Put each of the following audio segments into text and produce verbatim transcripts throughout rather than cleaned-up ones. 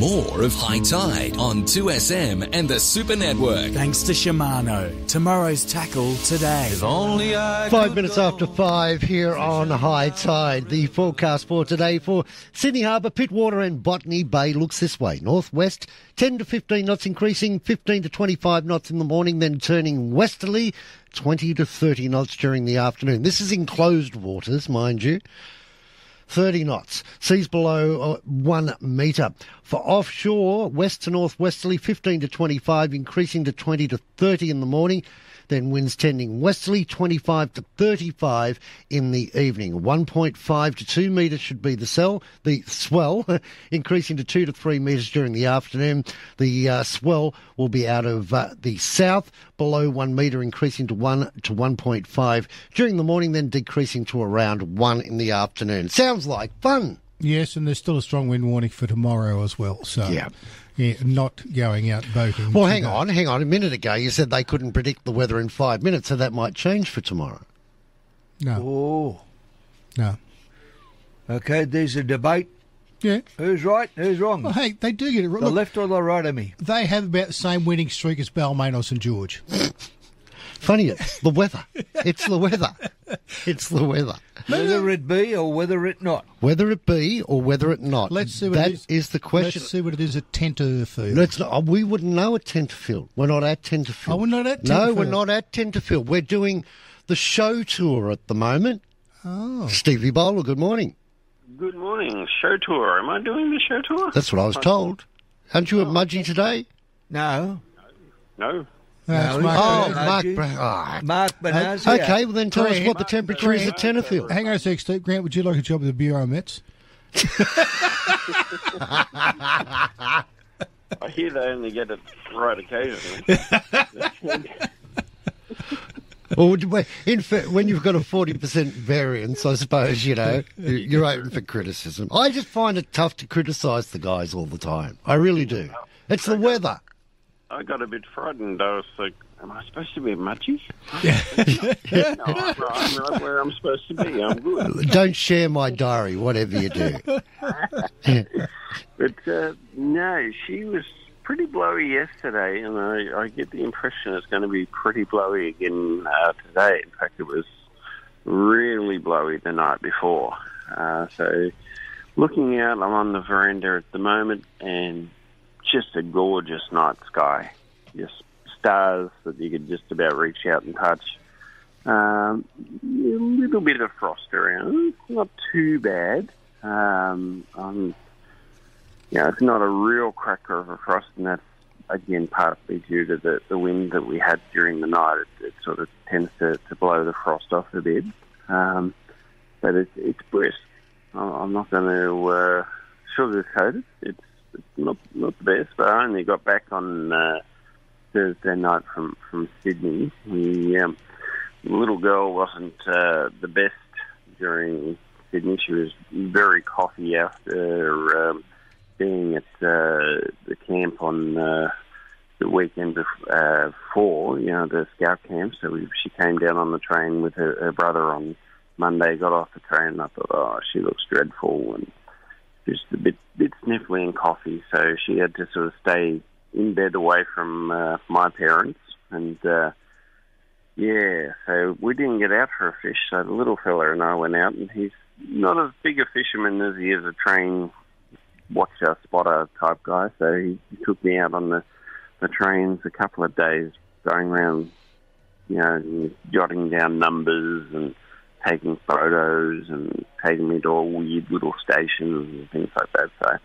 more of High Tide on two S M and the Super Network. Thanks to Shimano. Tomorrow's tackle today. If only I Five minutes after five here on High Tide. The forecast for today for Sydney Harbour, Pittwater and Botany Bay looks this way. Northwest, ten to fifteen knots increasing, fifteen to twenty-five knots in the morning, then turning westerly, twenty to thirty knots during the afternoon. This is enclosed waters, mind you. thirty knots. Seas below uh, one metre. For offshore, west to northwesterly, fifteen to twenty-five, increasing to twenty to thirty in the morning. Then winds tending westerly, twenty-five to thirty-five in the evening. one point five to two metres should be the swell, the swell, increasing to two to three metres during the afternoon. The uh, swell will be out of uh, the south, below one metre, increasing to one to one point five during the morning, then decreasing to around one in the afternoon. Sounds like fun. Yes, and there's still a strong wind warning for tomorrow as well. So Yeah. yeah, not going out boating. Well, hang today. on, hang on. A minute ago you said they couldn't predict the weather in five minutes, so that might change for tomorrow. No, Oh, no. okay, there's a debate. Yeah. Who's right, who's wrong? Well, hey, they do get it right. The Look, left or the right of me? they have about the same winning streak as Balmain St George. Funny, it's the weather. It's the weather. It's the weather. Whether it be or whether it not. Whether it be or whether it not. Let's see what That it is. is the question. Let's see what it is at Tenterfield. Let's not, we wouldn't know at Tenterfield. We're not at Tenterfield. Oh, we're not at No, we're Tenterfield. not at Tenterfield. We're doing the show tour at the moment. Oh. Stevie Bowler, good morning. Good morning. Show tour. Am I doing the show tour? That's what I was told. Aren't you at Mudgee today? No. No. No, it's No, Mark Oh, Bernard. Mark Mudgee. Brown. Oh, Mark Benazzi. okay, well then tell us Grant. what the temperature is at Tenterfield. Hang on a sec, Steve. Grant, would you like a job with the Bureau Mets? I hear they only get it right occasionally. Well, in fact, when you've got a forty percent variance, I suppose, you know, you're open for criticism. I just find it tough to criticise the guys all the time. I really do. It's the weather. I got a bit frightened. I was like, am I supposed to be at Mudgee? Yeah. No, I'm, I'm right where I'm supposed to be. I'm good. Don't share my diary, whatever you do. But, uh, no, she was pretty blowy yesterday, and I, I get the impression it's going to be pretty blowy again uh, today. In fact, it was really blowy the night before. Uh, so looking out, I'm on the veranda at the moment, and just a gorgeous night sky. Just stars that you could just about reach out and touch. Um, a little bit of frost around. Not too bad. Um, I'm You know, it's not a real cracker of a frost, and that's, again, partly due to the, the wind that we had during the night. It, it sort of tends to, to blow the frost off a bit. Um, but it's, it's brisk. I'm not going to uh, sugarcoat it. It's, it's not not the best, but I only got back on uh, Thursday night from, from Sydney. The um, little girl wasn't uh, the best during Sydney. She was very coffee after... Um, being at uh, the camp on uh, the weekend before, uh, before, you know, the scout camp. So we, she came down on the train with her, her brother on Monday, got off the train, and I thought, oh, she looks dreadful, and just a bit, bit sniffly and coffee. So she had to sort of stay in bed away from uh, my parents. And, uh, yeah, so we didn't get out for a fish. So the little fella and I went out, and he's not as big a fisherman as he is a train watcher, spotter type guy, so he, he took me out on the, the trains a couple of days, going around, you know, jotting down numbers and taking photos and taking me to all weird little stations and things like that. So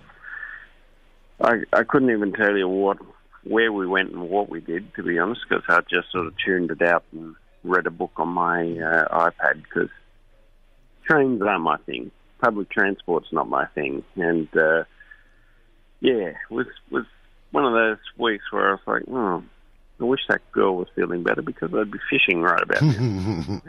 I, I couldn't even tell you what where we went and what we did, to be honest, because I just sort of tuned it out and read a book on my uh, iPad, because trains aren't my thing. Public transport's not my thing. And, uh, yeah, it was, was one of those weeks where I was like, oh, I wish that girl was feeling better, because I'd be fishing right about now.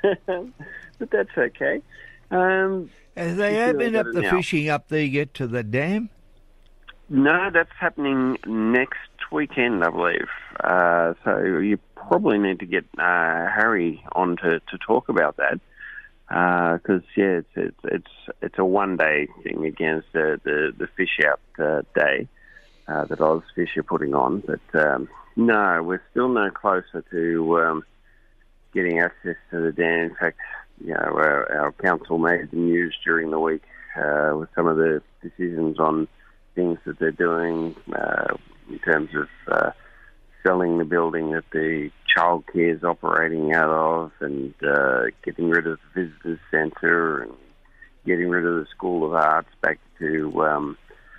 But that's okay. Um, Have they opened up the now. fishing up there yet to the dam? No, that's happening next weekend, I believe. Uh, so you probably need to get uh, Harry on to, to talk about that. Because uh, yeah, it's it's it's it's a one day thing against the the, the fish out uh, day. uh, that Ozfish are putting on. But um, no, we're still no closer to um, getting access to the dam. In fact, you know, our, our council made the news during the week uh, with some of the decisions on things that they're doing uh, in terms of uh, selling the building that the childcare is operating out of, and uh, getting rid of the visitors centre, and getting rid of the School of Arts back to um,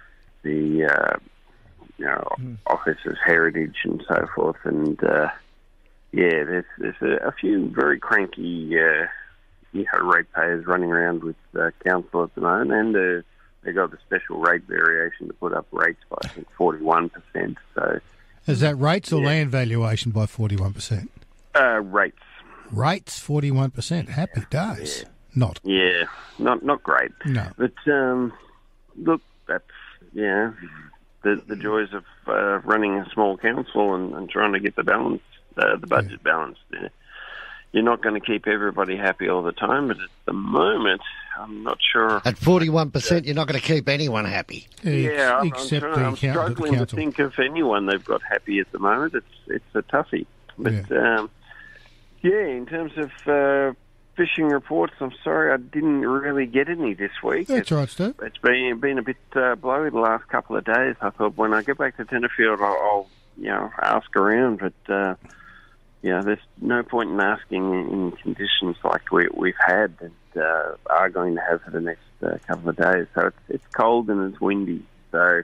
the uh, you know mm. Office of Heritage and so forth. And uh, yeah, there's there's a, a few very cranky uh, you know ratepayers running around with uh, council at the moment, and uh, they got the special rate variation to put up rates by I think forty-one percent. So. Is that rates or yeah. land valuation by forty-one percent? Uh, rates. Rates, forty-one percent. Happy days. Yeah. Not. Yeah, not not great. No. But, um, look, that's, yeah, the the joys of uh, running a small council and, and trying to get the balance, uh, the budget yeah. balanced there. You're not going to keep everybody happy all the time, but at the moment, I'm not sure. At forty-one percent, you're not going to keep anyone happy. Yeah, I'm, Except I'm, the I'm account- struggling the to think of anyone they've got happy at the moment. It's it's a toughie. But, yeah, um, yeah in terms of uh, fishing reports, I'm sorry I didn't really get any this week. That's it's, right, Steve. It's been, been a bit uh, blowy the last couple of days. I thought when I get back to Tenterfield, I'll, I'll you know, ask around, but... Uh, Yeah, there's no point in asking in conditions like we, we've had and uh, are going to have for the next uh, couple of days. So it's, it's cold and it's windy. So,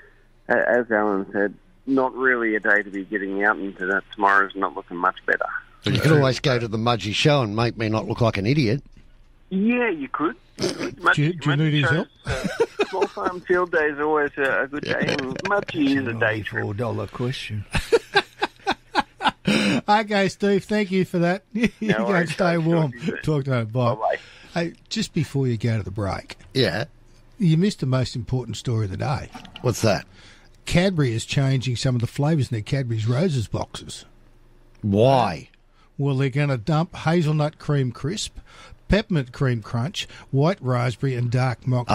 as Alan said, not really a day to be getting out into that. Tomorrow's not looking much better. But you could always go to the Mudgee show and make me not look like an idiot. Yeah, you could. Do you, do you need his help? Uh, Small Farm Field Day is always a, a good day, and Mudgee is a day trip. four dollar question. Okay, Steve, thank you for that. You No go worries, stay guys. warm. Talk to you soon. Talk to you. Bye. Bye-bye. Hey, just before you go to the break, Yeah. you missed the most important story of the day. What's that? Cadbury is changing some of the flavours in their Cadbury's Roses boxes. Why? Well, they're going to dump hazelnut cream crisp, peppermint cream crunch, white raspberry and dark mocha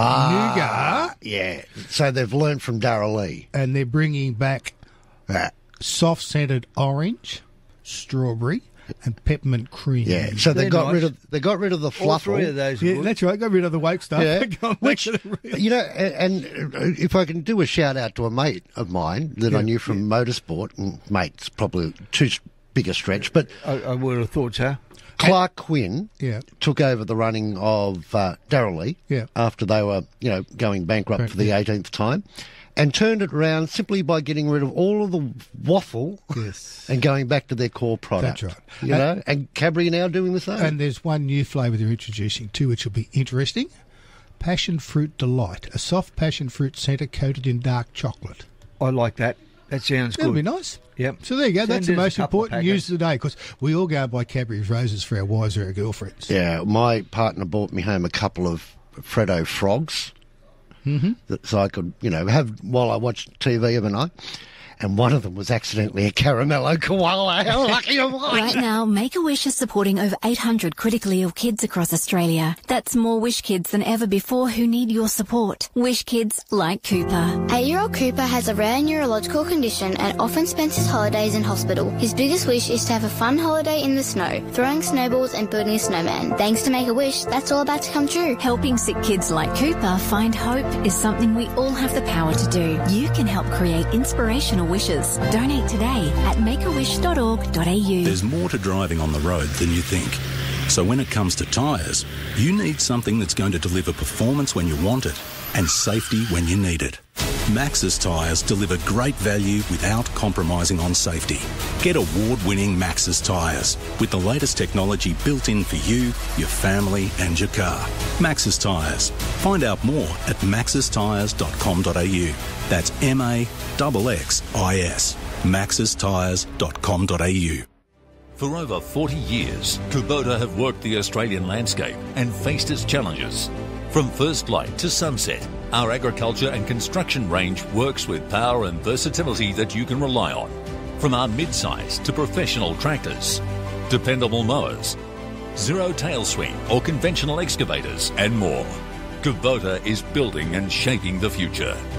Ah, nougat, yeah. So they've learned from Darryl Lee. and they're bringing back Ah, soft-scented orange, strawberry and peppermint cream. yeah. So they They're got nice. rid of they got rid of the All three of fluffle. those are Yeah, good. that's right. Got rid of the woke stuff. Yeah, Go which back to the real- you know, and, and if I can do a shout out to a mate of mine that I Yeah, knew from motorsport, and mate's probably too s- big a stretch, but I, I would have thought so. Clark Quinn Yeah. took over the running of uh, Darryl Lee Yeah. after they were, you know, going bankrupt Right, for the yeah. eighteenth time, and turned it around simply by getting rid of all of the waffle Yes. and going back to their core product. That's right. You And- know, and Cadbury are now doing the same. And there's one new flavour they're introducing too, which will be interesting. Passion Fruit Delight, a soft passion fruit centre coated in dark chocolate. I like that. That sounds That'll good. be nice. Yep. So there you go. Send That's the us a most couple of important news of the day, because we all go and buy Cadbury's Roses for our wives or our girlfriends. Yeah, my partner bought me home a couple of Freddo frogs, mm-hmm. that, so I could, you know, have while I watched T V of a night. And one of them was accidentally a caramello koala. How lucky am I? Right now, Make-A-Wish is supporting over eight hundred critically ill kids across Australia. That's more Wish kids than ever before who need your support. Wish kids like Cooper. Eight-year-old Cooper has a rare neurological condition and often spends his holidays in hospital. His biggest wish is to have a fun holiday in the snow, throwing snowballs and building a snowman. Thanks to Make-A-Wish, that's all about to come true. Helping sick kids like Cooper find hope is something we all have the power to do. You can help create inspirational wishes. Donate today at make a wish dot org dot a u. There's more to driving on the road than you think. So when it comes to tyres, you need something that's going to deliver performance when you want it and safety when you need it. Maxxis tyres deliver great value without compromising on safety. Get award-winning Maxxis tyres with the latest technology built in for you, your family and your car. Maxxis tyres. Find out more at maxxis tyres dot com dot a u. That's M A X X I S. maxxis tyres dot com dot a u. For over forty years, Kubota have worked the Australian landscape and faced its challenges. From first light to sunset, our agriculture and construction range works with power and versatility that you can rely on. From our mid-size to professional tractors, dependable mowers, zero tail swing or conventional excavators, and more. Kubota is building and shaping the future.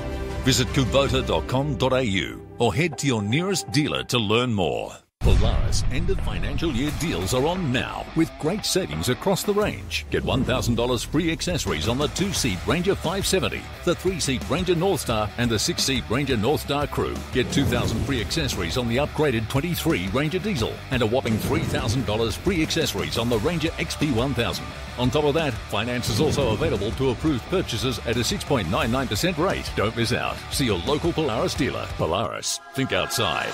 Visit kubota dot com dot a u or head to your nearest dealer to learn more. Polaris end of financial year deals are on now with great savings across the range. Get one thousand dollars free accessories on the two-seat Ranger five seventy, the three-seat Ranger Northstar and the six-seat Ranger Northstar Crew. Get two thousand dollars free accessories on the upgraded twenty-three Ranger Diesel and a whopping three thousand dollars free accessories on the Ranger X P one thousand. On top of that, finance is also available to approved purchases at a six point nine nine percent rate. Don't miss out. See your local Polaris dealer. Polaris. Think outside.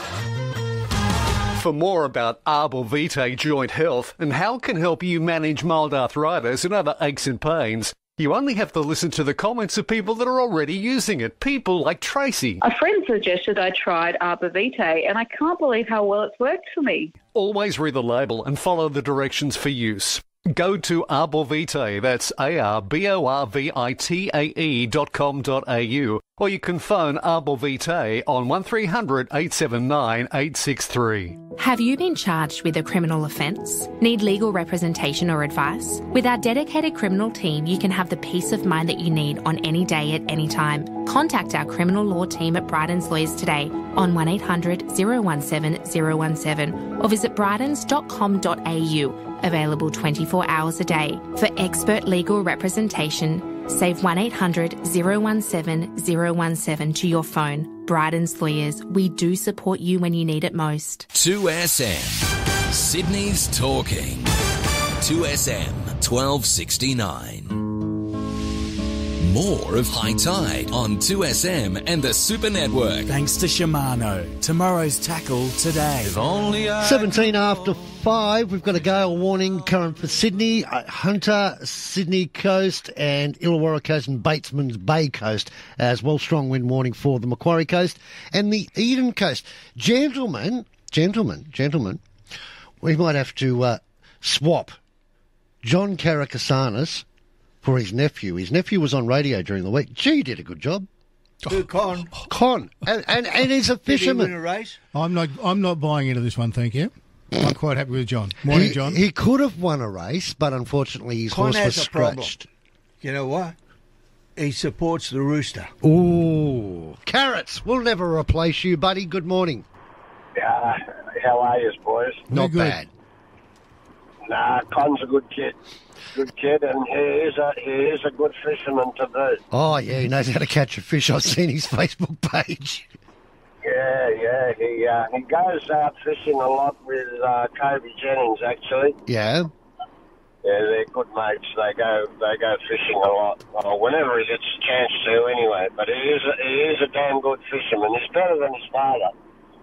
For more about Arbor Vitae Joint Health and how it can help you manage mild arthritis and other aches and pains, you only have to listen to the comments of people that are already using it. People like Tracy. A friend suggested I tried Arbor Vitae, and I can't believe how well it's worked for me. Always read the label and follow the directions for use. Go to Arbor Vitae, that's A R B O R V I T A E dot com dot a u, or you can phone Arbor Vitae on one three hundred eight seven nine eight six three. Have you been charged with a criminal offence? Need legal representation or advice? With our dedicated criminal team, you can have the peace of mind that you need on any day at any time. Contact our criminal law team at Bryden's Lawyers today on one eight hundred oh one seven oh one seven or visit brydens dot com dot a u. Available twenty-four hours a day. For expert legal representation, save one eight hundred oh one seven oh one seven to your phone. Bryden's Lawyers, we do support you when you need it most. two S M. Sydney's talking. two S M twelve sixty-nine. More of High Tide on two S M and the Super Network. Thanks to Shimano. Tomorrow's tackle today. If only I seventeen after five, we've got a gale warning current for Sydney, uh, Hunter, Sydney Coast and Illawarra Coast and Batesman's Bay Coast as well. Strong wind warning for the Macquarie Coast and the Eden Coast. Gentlemen, gentlemen, gentlemen, we might have to uh, swap John Karakasanis for his nephew. His nephew was on radio during the week. Gee, he did a good job. Who, Con? Con. And, and, and he's a fisherman. Did he win a race? I'm not. I'm not buying into this one. Thank you. I'm quite happy with John. Morning, he, John. He could have won a race, but unfortunately his Con horse has was a problem. scratched. You know what? He supports the Rooster. Ooh, Carrots. We'll never replace you, buddy. Good morning. Yeah, how are you, boys? Not bad. Nah, Con's a good kid. Good kid, and he is a he is a good fisherman to boot. Oh yeah, he knows how to catch a fish. I've seen his Facebook page. Yeah, yeah, he uh, he goes out fishing a lot with uh, Kobe Jennings. Actually, Yeah. yeah, they're good mates. They go they go fishing a lot. Well, whenever he gets a chance to, anyway. But he is a, he is a damn good fisherman. He's better than his father.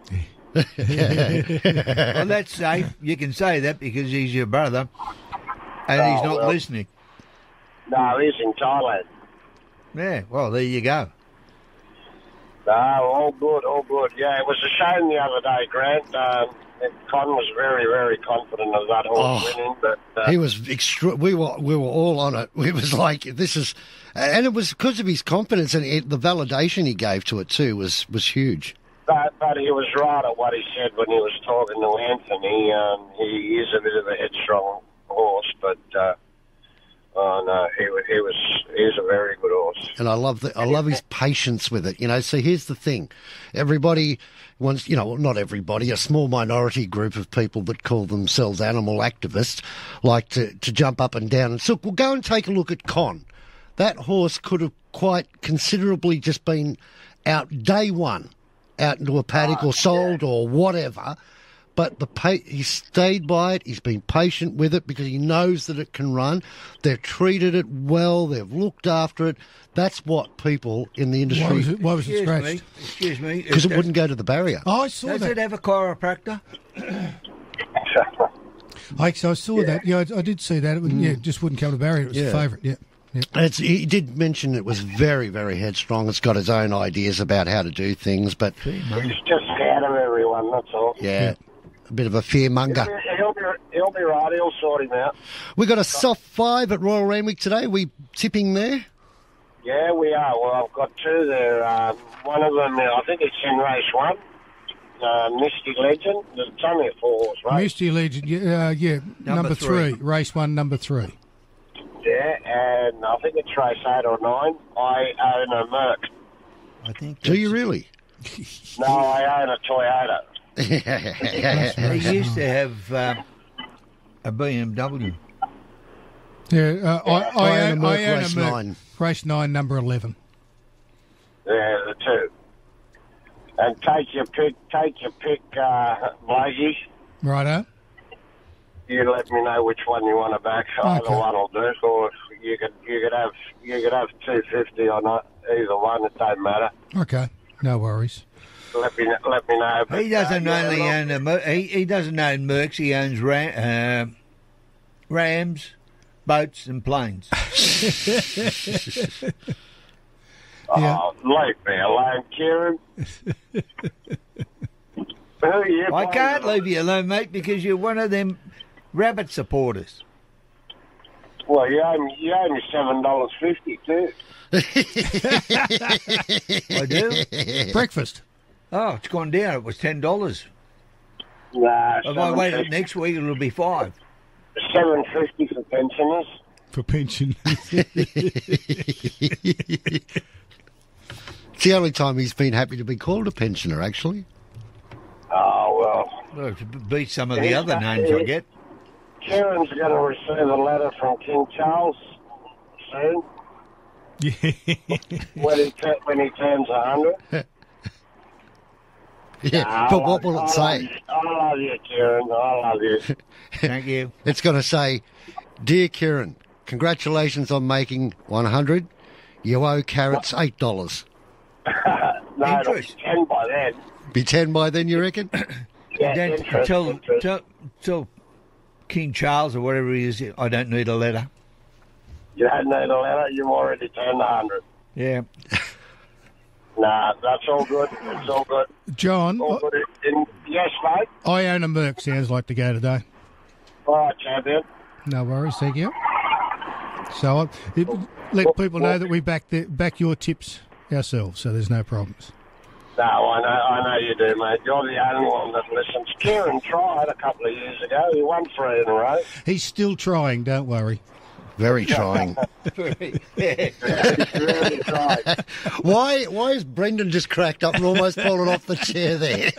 Well, that's safe. You can say that because he's your brother, and Oh, he's not well. listening. No, he's in Thailand. Yeah, well, there you go. No, all good, all good. Yeah, it was a shame the other day, Grant. Um, Con was very, very confident of that horse Oh. winning, but uh, He was extra. We were we were all on it. We was like, this is, and it was because of his confidence and it, the validation he gave to it too was was huge. But, but he was right at what he said when he was talking to Anthony. Um, he is a bit of a headstrong horse, but uh, oh no, he, wa- he was he's a very good horse. And I love the I love his patience with it. You know, so here's the thing: everybody wants, you know, well, not everybody, a small minority group of people that call themselves animal activists like to to jump up and down and so. Well, go and take a look at Con. That horse could have quite considerably just been out day one, out into a paddock or sold or whatever. But the pa- he stayed by it. He's been patient with it because he knows that it can run. They've treated it well. They've looked after it. That's what people in the industry. Why was it, why was it Excuse scratched? me. Excuse me. Because it Does- wouldn't go to the barrier. Oh, I saw Does that. it have a chiropractor? I, so I saw that. Yeah, I, I did see that. It would, yeah, it just wouldn't come to barrier. It was Yeah. a favourite. Yeah. Yeah. It's, he did mention it was very, very headstrong. It's got its own ideas about how to do things, but He's just scared of everyone. That's all. yeah, a bit of a fearmonger. He'll be, he'll be right. He'll sort him out. We got a soft five at Royal Randwick today. We tipping there. Yeah, we are. Well, I've got two there. Um, one of them, I think it's in race one. Uh, Misty Legend. It's only a four-horse race. Misty Legend. Yeah, uh, yeah. Number, three. three. Race one, number three. Yeah, and I think it's race eight or nine. I own a Merc. I think. Do you really? No, I own a Toyota. He used to have um, a B M W. Yeah, uh, I, I, I own, own a I Merc own Race a Merc, nine. Race nine, number eleven. Yeah, the two. And take your pick, take your pick, uh, Blakey. Righto. You let me know which one you want to back. Either Okay. one will do. Or you could you could have you could have two fifty or not. Either one, it don't matter. Okay, no worries. Let me let me know. But, He doesn't uh, yeah, only look, own a, Mer- he, he doesn't own Mercs. He owns ram, uh, Rams, boats, and planes. Yeah. Oh, leave me alone, Kieran. Who are you I playing can't with? leave you alone, mate, because you're one of them rabbit supporters. Well, you owe me, you owe me seven dollars fifty too. I do. Breakfast. Oh, it's gone down. It was ten dollars. Nah, If I wait till next week, it'll be five. Seven fifty for pensioners. For pension. It's the only time he's been happy to be called a pensioner, actually. Oh well. Well, to b- beat some of the other names I get. Kieran's going to receive a letter from King Charles soon. when he tu- when he turns a hundred. Yeah, Nah, but I what love- will it I say? Love you, I love you, Kieran. I love you. Thank you. It's going to say, "Dear Kieran, congratulations on making one hundred. You owe carrots eight dollars. No, it'll be ten by then. Be ten by then, you reckon?" Yeah, Don't- interest, tell, interest. tell, tell King Charles or whatever he is, I don't need a letter. You don't need a letter. You've already turned a hundred. Yeah. Nah, that's all good. It's all good. John, All good. In, yes, mate. I own a Merc. Sounds like to go today. All right, champion. No worries, thank you. So I, it, let people know that we back the, back your tips ourselves, so there's no problems. No, I know, I know you do, mate. You're the only one that listens. Kieran tried a couple of years ago. He won three in a row. He's still trying, don't worry. Very trying. Yeah, he really tried. Why Why is Brendan just cracked up and almost fallen off the chair there?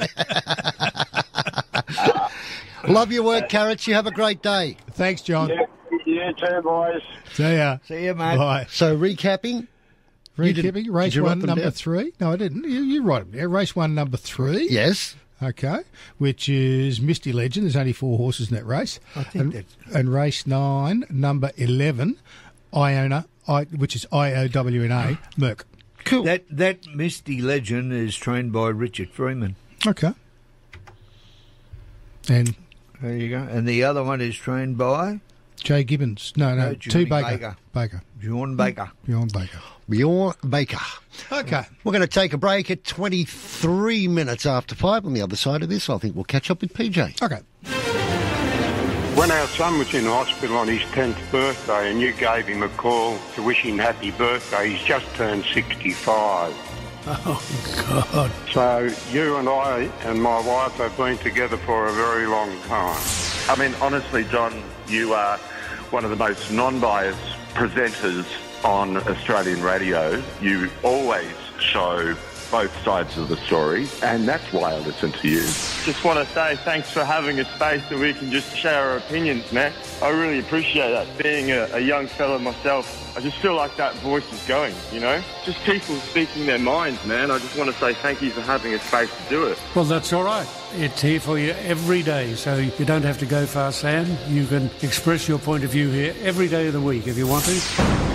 Love your work, Carrots. You have a great day. Thanks, John. You, you too, boys. See ya. See you, mate. Bye. So, recapping. You did- Recapping, race did you write one, them number down? three. No, I didn't. You, you write it down. Race one, number three. Yes. Okay. Which is Misty Legend. There's only four horses in that race. I think and, that's- and race nine, number eleven, Iona, I, which is I O W N A, Merc. Cool. That that Misty Legend is trained by Richard Freeman. Okay. And There you go. And the other one is trained by Jay Gibbons. No, no, No, T. Johnny Baker. Baker. Baker. John Baker. Beyond Baker. Bjorn Baker. Okay. We're going to take a break at twenty-three minutes after five. On the other side of this, I think we'll catch up with P J. Okay. When our son was in hospital on his tenth birthday and you gave him a call to wish him happy birthday, he's just turned sixty-five. Oh, God. So you and I and my wife have been together for a very long time. I mean, honestly, John, you are one of the most non-biased presenters on Australian radio. You always show both sides of the story, and that's why I listen to you. Just want to say thanks for having a space that we can just share our opinions, man. I really appreciate that. Being a, a young fella myself, I just feel like that voice is going, you know? Just people speaking their minds, man. I just want to say thank you for having a space to do it. Well, that's all right. It's here for you every day, so you don't have to go far, Sam. You can express your point of view here every day of the week if you want to.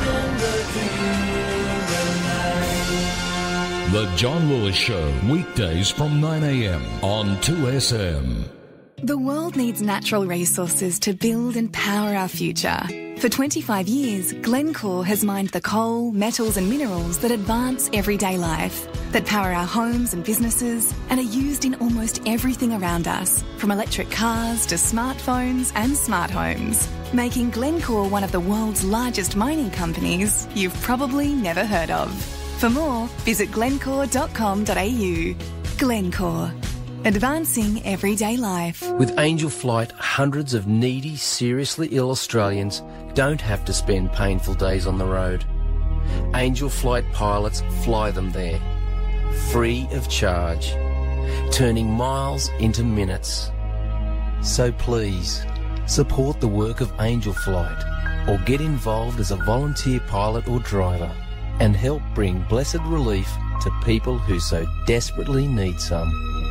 The John Lewis Show, weekdays from nine a m on two S M. The world needs natural resources to build and power our future. For twenty-five years, Glencore has mined the coal, metals and minerals that advance everyday life, that power our homes and businesses, and are used in almost everything around us, from electric cars to smartphones and smart homes, making Glencore one of the world's largest mining companies you've probably never heard of. For more, visit glencore dot com dot a u. Glencore. Advancing everyday life. With Angel Flight, hundreds of needy, seriously ill Australians don't have to spend painful days on the road. Angel Flight pilots fly them there, free of charge, turning miles into minutes. So please, support the work of Angel Flight or get involved as a volunteer pilot or driver and help bring blessed relief to people who so desperately need some.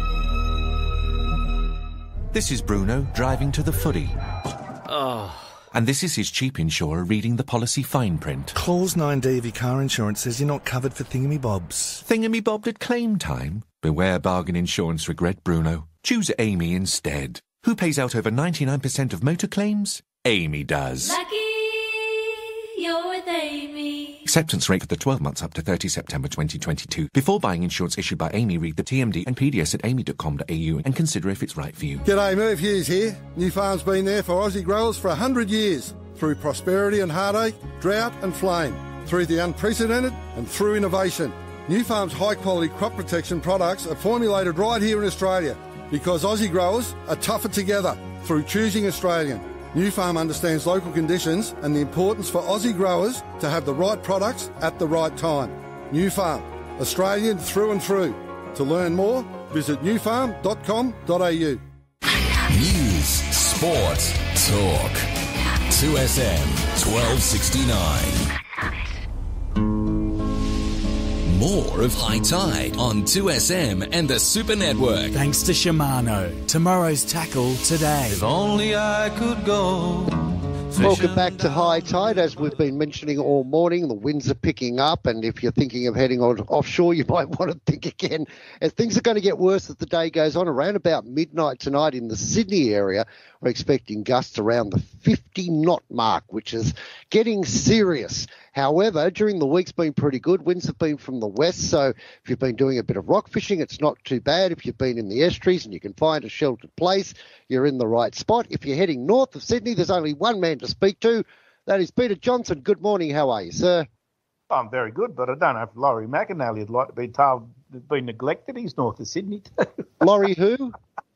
This is Bruno driving to the footy. Oh. And this is his cheap insurer reading the policy fine print. Clause nine D of your car insurance says you're not covered for thingamybobs. Thingamy-bobbed at claim time? Beware bargain insurance regret, Bruno. Choose Amy instead. Who pays out over ninety-nine percent of motor claims? Amy does. Lucky you're with Amy. Acceptance rate for the twelve months up to thirtieth September twenty twenty-two. Before buying insurance issued by Amy, read the T M D and P D S at amy dot com dot a u and consider if it's right for you. G'day, Merv Hughes here. New Farm's been there for Aussie growers for one hundred years. Through prosperity and heartache, drought and flame. Through the unprecedented and through innovation. New Farm's high-quality crop protection products are formulated right here in Australia because Aussie growers are tougher together through choosing Australian. New Farm understands local conditions and the importance for Aussie growers to have the right products at the right time. New Farm, Australian through and through. To learn more, visit new farm dot com dot a u. News, sport, talk. two S M twelve sixty-nine. More of High Tide on two S M and the Super Network. Thanks to Shimano. Tomorrow's tackle today. If only I could go. Welcome back to High Tide. As we've been mentioning all morning, the winds are picking up, and if you're thinking of heading on offshore, you might want to think again, as things are going to get worse as the day goes on. Around about midnight tonight in the Sydney area, we're expecting gusts around the fifty knot mark, which is getting serious. However, during the week's been pretty good. Winds have been from the west, so if you've been doing a bit of rock fishing, it's not too bad. If you've been in the estuaries and you can find a sheltered place, you're in the right spot. If you're heading north of Sydney, there's only one man to speak to. That is Peter Johnson. Good morning. How are you, sir? I'm very good, but I don't know if Laurie McAnally would like to be told be neglected. He's north of Sydney too. Laurie who?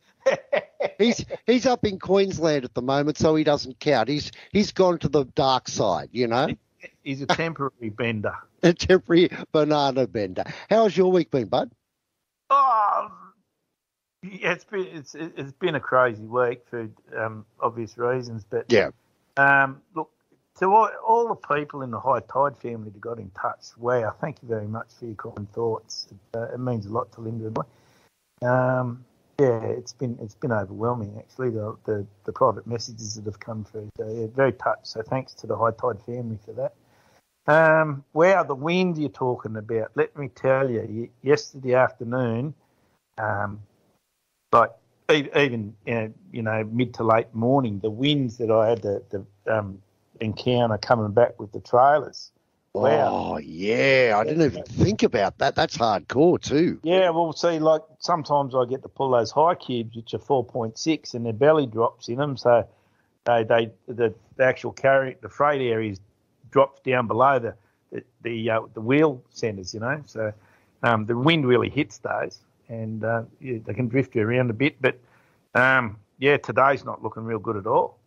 he's he's up in Queensland at the moment, so he doesn't count. He's he's gone to the dark side, you know. He's a temporary bender. A temporary banana bender. How's your week been, bud? Oh, yeah, it's been it's it's been a crazy week for um, obvious reasons, but yeah. Um, look, to all, all the people in the High Tide family that got in touch, wow, thank you very much for your kind thoughts. It, uh, it means a lot to Linda and I. Um, yeah, it's been it's been overwhelming actually. The, the the private messages that have come through, so yeah, very touched. So thanks to the High Tide family for that. Um, wow, the wind you're talking about. Let me tell you, yesterday afternoon, um, like even you know mid to late morning, the winds that I had the, the um, encounter coming back with the trailers. Wow. Oh yeah, I didn't even think about that. That's hardcore too. Yeah, well, see, like sometimes I get to pull those high cubes, which are four point six, and their belly drops in them, so they they the, the actual carry the freight areas drops down below the the the, uh, the wheel centres, you know. So um, the wind really hits those, and uh, yeah, they can drift you around a bit. But um, yeah, today's not looking real good at all.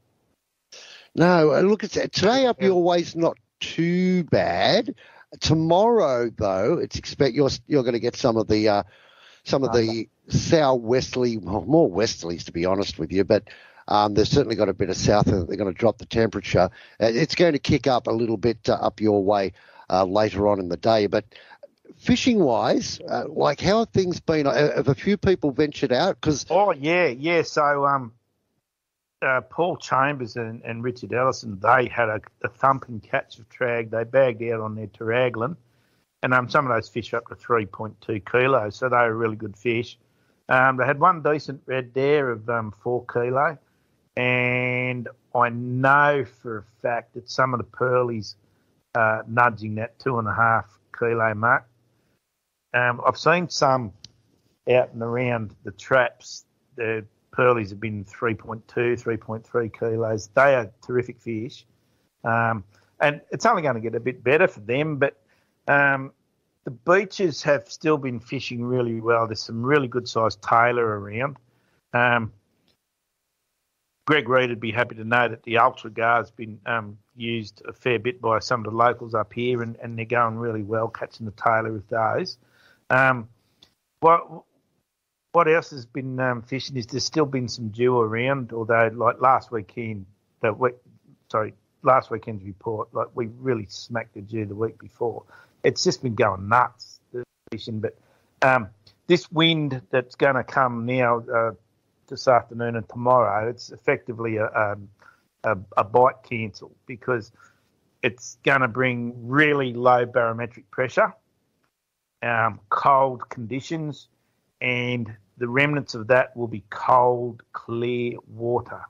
No, look at today up your way's not too bad. Tomorrow, though, it's expect you're you're going to get some of the uh, some of the southwesterly, well, more westerlies to be honest with you, but. Um, they've certainly got a bit of south, and they're going to drop the temperature. Uh, it's going to kick up a little bit uh, up your way uh, later on in the day. But fishing-wise, uh, like how have things been? Have a few people ventured out? Cause oh yeah, yeah. So um, uh, Paul Chambers and, and Richard Ellison, they had a, a thumping catch of trag. They bagged out on their Taraglin, and um, some of those fish are up to three point two kilos, so they were really good fish. Um, they had one decent red there of um, four kilo. And I know for a fact that some of the pearlies are nudging that two and a half kilo mark. Um, I've seen some out and around the traps. The pearlies have been three point two, three point three kilos. They are terrific fish. Um, and it's only going to get a bit better for them. But um, the beaches have still been fishing really well. There's some really good-sized tailor around. Um Greg Reid would be happy to know that the Ultra Gar's been um, used a fair bit by some of the locals up here, and, and they're going really well, catching the tailor with those. Um, what what else has been um, fishing is there's still been some dew around, although like last weekend, the week, sorry, last weekend's report, like we really smacked the dew the week before. It's just been going nuts, the fishing. But um, this wind that's going to come now uh, this afternoon and tomorrow, it's effectively a, a, a, a bite cancel because it's going to bring really low barometric pressure, um, cold conditions, and the remnants of that will be cold, clear water.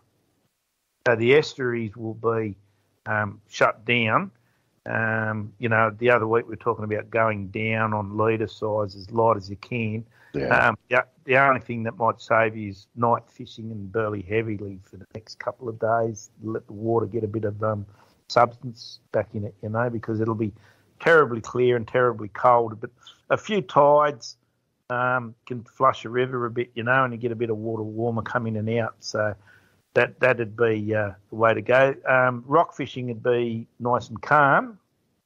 So the estuaries will be um, shut down. Um, you know, the other week we were talking about going down on leader size as light as you can. Yeah. Um, yeah, the only thing that might save you is night fishing and burley heavily for the next couple of days. Let the water get a bit of um, substance back in it, you know, because it'll be terribly clear and terribly cold. But a few tides um, can flush a river a bit, you know, and you get a bit of water warmer coming in and out. So that that'd be uh, the way to go. Um, rock fishing would be nice and calm,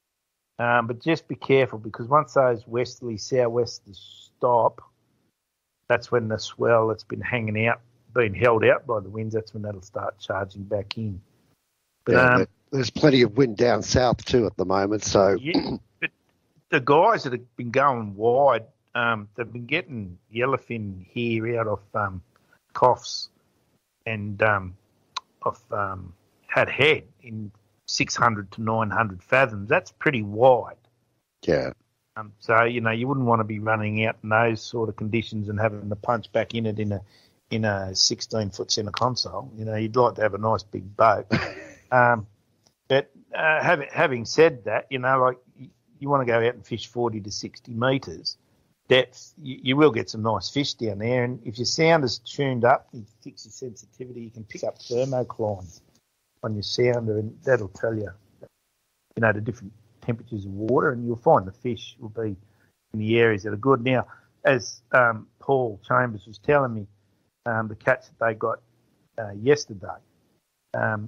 um, but just be careful because once those westerly southwesters stop, that's when the swell that's been hanging out, being held out by the winds, that's when that'll start charging back in. But, yeah, um, there's plenty of wind down south too at the moment. So yeah, but the guys that have been going wide, um, they've been getting yellowfin here out of um, Coughs and um, off um, Hat Head in six hundred to nine hundred fathoms. That's pretty wide. yeah, Um, so, you know, you wouldn't want to be running out in those sort of conditions and having to punch back in it in a in a sixteen-foot centre console. You know, you'd like to have a nice big boat. um, but uh, having, having said that, you know, like you, you want to go out and fish forty to sixty metres depth, you, you will get some nice fish down there. And if your sound is tuned up, you fix your sensitivity, you can pick up thermocline on your sounder, and that'll tell you, you know, the different temperatures of water, and you'll find the fish will be in the areas that are good. Now, as um, Paul Chambers was telling me, um, the catch that they got uh, yesterday, um,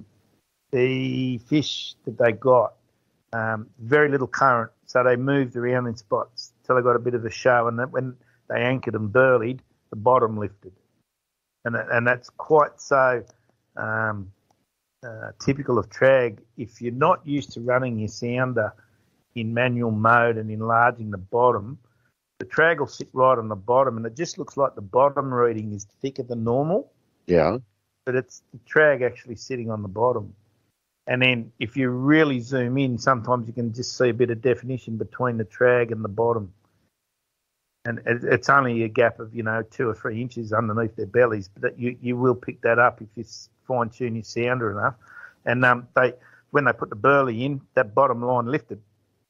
the fish that they got, um, very little current, so they moved around in spots till they got a bit of a show, and that when they anchored and burleyed, the bottom lifted. And, and that's quite so um, uh, typical of trag. If you're not used to running your sounder in manual mode and enlarging the bottom, the trag will sit right on the bottom, and it just looks like the bottom reading is thicker than normal. Yeah. But it's the trag actually sitting on the bottom. And then if you really zoom in, sometimes you can just see a bit of definition between the trag and the bottom. And it's only a gap of, you know, two or three inches underneath their bellies, but that you, you will pick that up if you fine-tune your sounder enough. And um, they when they put the burley in, that bottom line lifted.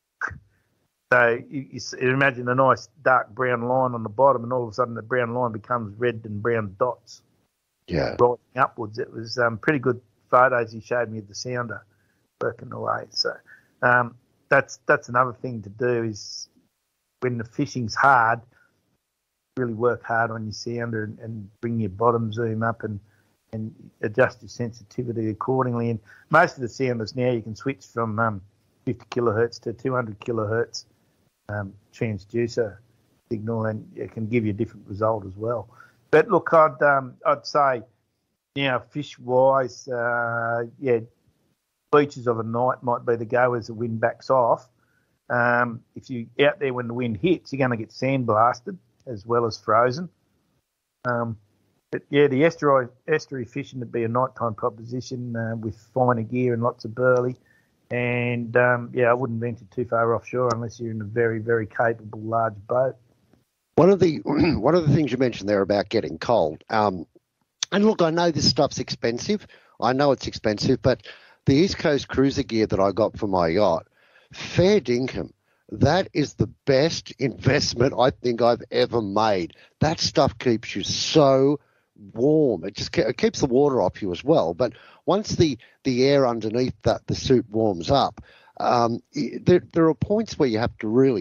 So you, you imagine a nice dark brown line on the bottom, and all of a sudden the brown line becomes red and brown dots. Yeah. Rising upwards. It was um, pretty good photos he showed me of the sounder working away. So um, that's that's another thing to do is when the fishing's hard, really work hard on your sounder and, and bring your bottom zoom up and, and adjust your sensitivity accordingly. And most of the sounders now you can switch from um, fifty kilohertz to two hundred kilohertz um, transducer signal, and it can give you a different result as well. But look, I'd um, I'd say, you know, fish wise, uh, yeah, beaches of a night might be the go as the wind backs off. Um, if you're out there when the wind hits, you're going to get sandblasted as well as frozen. Um, but yeah, the estuary estuary fishing would be a nighttime proposition uh, with finer gear and lots of burley. And um, yeah, I wouldn't venture too far offshore unless you're in a very, very capable large boat. One of the one of the things you mentioned there about getting cold, um, and look, I know this stuff's expensive. I know it's expensive, but the East Coast cruiser gear that I got for my yacht, fair dinkum, that is the best investment I think I've ever made. That stuff keeps you so warm. It just it keeps the water off you as well. But once the, the air underneath that the suit warms up, um, there there are points where you have to really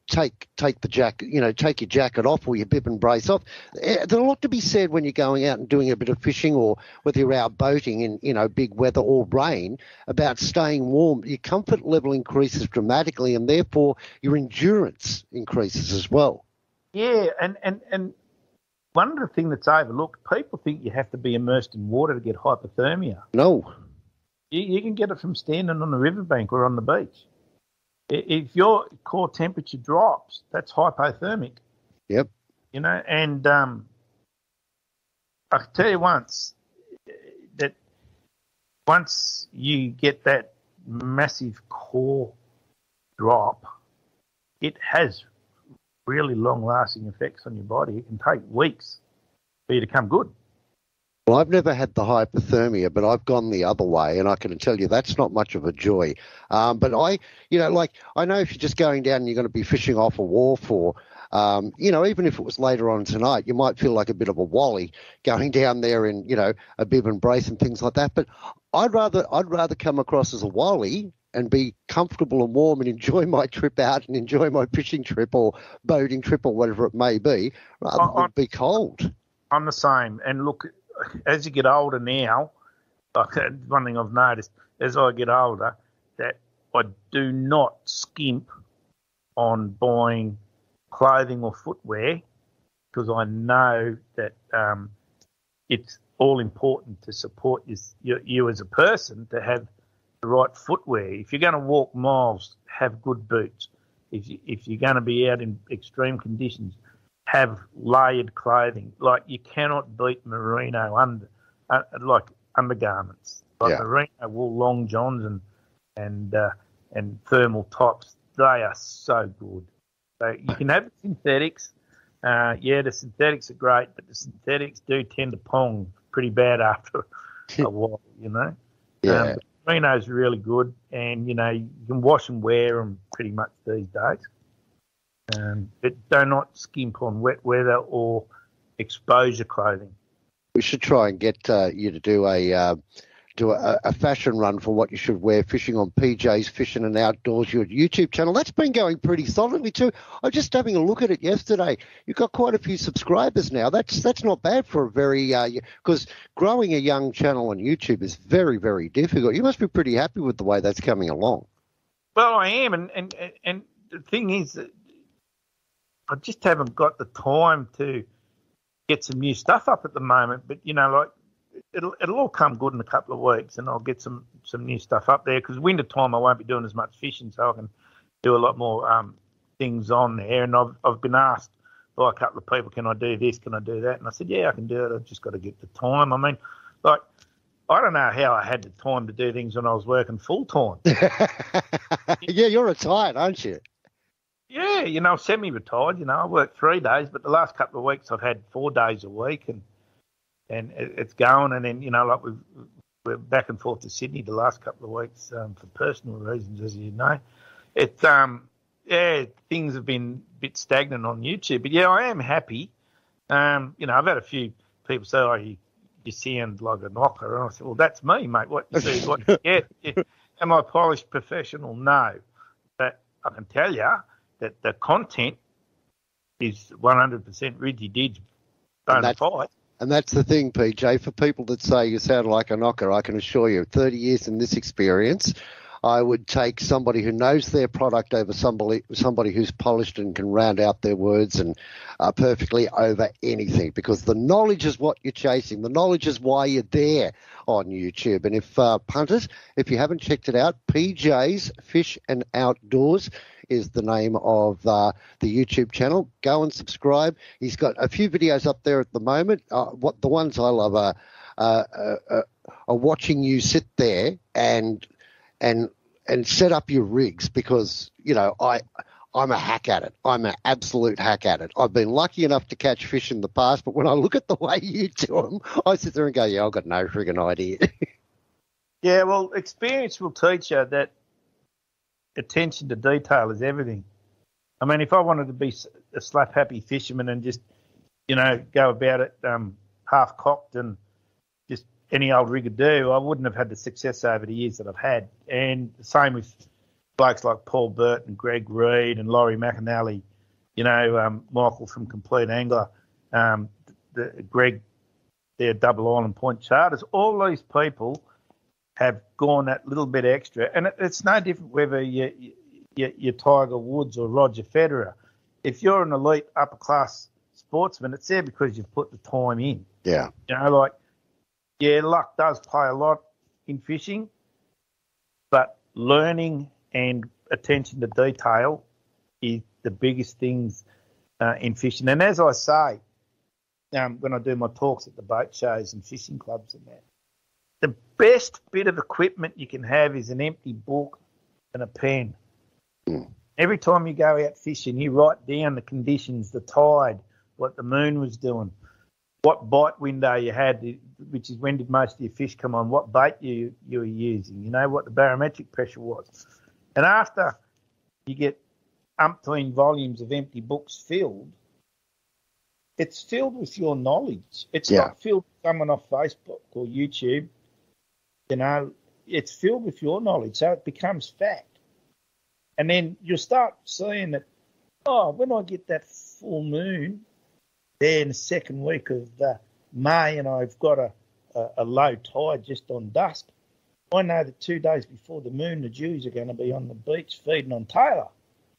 take take the jacket, you know, take your jacket off or your bib and brace off. There's a lot to be said when you're going out and doing a bit of fishing, or whether you're out boating in, you know, big weather or rain, about staying warm. Your comfort level increases dramatically, and therefore your endurance increases as well. Yeah, and, and, and one of the things that's overlooked, people think you have to be immersed in water to get hypothermia. No. You, you can get it from standing on the riverbank or on the beach. If your core temperature drops, that's hypothermic. Yep. You know, and um, I can tell you once that once you get that massive core drop, it has really long-lasting effects on your body. It can take weeks for you to come good. Well, I've never had the hypothermia, but I've gone the other way, and I can tell you that's not much of a joy. Um, but I, you know, like I know if you're just going down and you're going to be fishing off a wharf, or, um, you know, even if it was later on tonight, you might feel like a bit of a wally going down there in, you know, a bib and brace and things like that. But I'd rather, I'd rather come across as a wally and be comfortable and warm and enjoy my trip out and enjoy my fishing trip or boating trip or whatever it may be, rather I, than be cold. I'm the same. And look, as you get older now, like one thing I've noticed as I get older, that I do not skimp on buying clothing or footwear, because I know that um, it's all important to support you, you, you as a person to have the right footwear. If you're going to walk miles, have good boots. If, you, if you're going to be out in extreme conditions, have layered clothing. Like, you cannot beat merino under, uh, like undergarments, like Yeah. merino wool long johns and and uh, and thermal tops. They are so good. So you can have synthetics. Uh, yeah, the synthetics are great, but the synthetics do tend to pong pretty bad after a while, you know. Yeah. Um, but merino's really good, and you know you can wash and wear them pretty much these days. Um, but do not skimp on wet weather or exposure clothing. We should try and get uh, you to do a uh, do a, a fashion run for what you should wear fishing on P J's Fishing and Outdoors, your YouTube channel. That's been going pretty solidly too. I was just having a look at it yesterday. You've got quite a few subscribers now. That's that's not bad for a very because uh, growing a young channel on YouTube is very, very difficult. You must be pretty happy with the way that's coming along. Well, I am, and and and the thing is that I just haven't got the time to get some new stuff up at the moment. But, you know, like, it'll it'll all come good in a couple of weeks, and I'll get some, some new stuff up there, because winter time I won't be doing as much fishing, so I can do a lot more um, things on there. And I've I've been asked by a couple of people, can I do this, can I do that? And I said, yeah, I can do it. I've just got to get the time. I mean, like, I don't know how I had the time to do things when I was working full-time. Yeah, you're retired, aren't you? Yeah, you know, semi-retired. You know, I work three days, but the last couple of weeks I've had four days a week, and and it, it's going. And then, you know, like we've, we're back and forth to Sydney the last couple of weeks um, for personal reasons, as you know. It's um, yeah, things have been a bit stagnant on YouTube, but yeah, I am happy. Um, you know, I've had a few people say, "Oh, you, you sound like a knocker," and I said, "Well, that's me, mate. What you see, what you get. Yeah. Am I polished professional? No, but I can tell you that the content is one hundred percent Ridgy Didge bona fide." And that's the thing, P J, for people that say you sound like a knocker, I can assure you, thirty years in this experience, I would take somebody who knows their product over somebody somebody who's polished and can round out their words and uh, perfectly over anything, because the knowledge is what you're chasing. The knowledge is why you're there on YouTube. And if uh, punters, if you haven't checked it out, P J's Fish and Outdoors is the name of uh, the YouTube channel. Go and subscribe. He's got a few videos up there at the moment. Uh, what the ones I love are, uh, uh, uh, are watching you sit there and and and set up your rigs, because, you know, I, I'm a hack at it. I'm an absolute hack at it. I've been lucky enough to catch fish in the past, but when I look at the way you do them, I sit there and go, yeah, I've got no friggin' idea. Yeah, well, experience will teach you that attention to detail is everything. I mean, if I wanted to be a slap-happy fisherman and just, you know, go about it um, half-cocked and just any old rig would do, I wouldn't have had the success over the years that I've had. And the same with blokes like Paul Burt and Greg Reid and Laurie McAnally, you know, um, Michael from Complete Angler, um, the, Greg, their Double Island Point Charters, all these people have gone that little bit extra. And it, it's no different whether you, you, you're Tiger Woods or Roger Federer. If you're an elite upper-class sportsman, it's there because you've put the time in. Yeah. You know, like, yeah, luck does play a lot in fishing, but learning and attention to detail is the biggest things uh, in fishing. And as I say, um, when I do my talks at the boat shows and fishing clubs and that, the best bit of equipment you can have is an empty book and a pen. Mm. Every time you go out fishing, you write down the conditions, the tide, what the moon was doing, what bite window you had, which is when did most of your fish come on, what bait you, you were using, you know, what the barometric pressure was. And after you get umpteen volumes of empty books filled, it's filled with your knowledge. It's Yeah. not filled with someone off Facebook or YouTube. You know, it's filled with your knowledge, so it becomes fact. And then you'll start seeing that, oh, when I get that full moon there in the second week of uh, May and I've got a, a, a low tide just on dusk, I know that two days before the moon, the Jews are going to be on the beach feeding on Taylor.